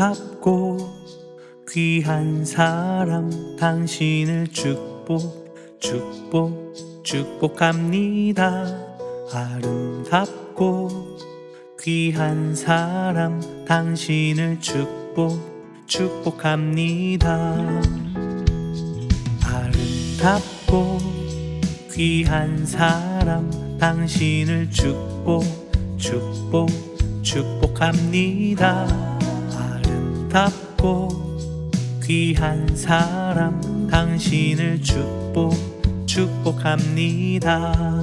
아름답고 귀한 사람 당신을 축복합니다. 아름답고 귀한 사람 당신을 축복합니다. 아름답고 귀한 사람 당신을 축복합니다. 아름답고 귀한 사람 당신을 축복합니다.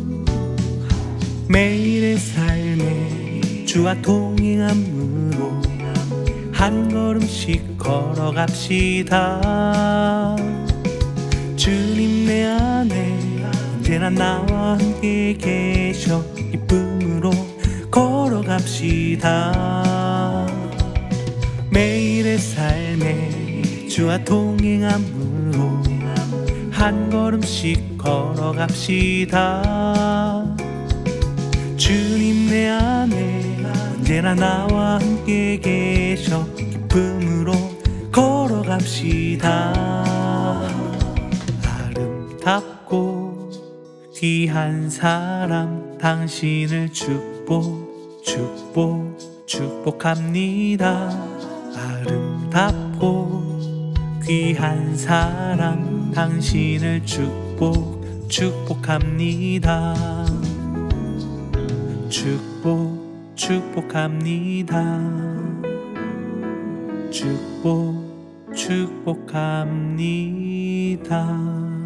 매일의 삶에 주와 동행함으로 한 걸음씩 걸어갑시다. 주님 내 안에 언제나 나와 함께 계셔 기쁨으로 걸어갑시다. 매일의 삶에 주와 동행함으로 한 걸음씩 걸어갑시다. 주님 내 안에 언제나 나와 함께 계셔 기쁨으로 걸어갑시다. 아름답고 귀한 사람 당신을 축복합니다. 아름답고 귀한 사람 당신을 축복합니다. 축복합니다. 축복합니다.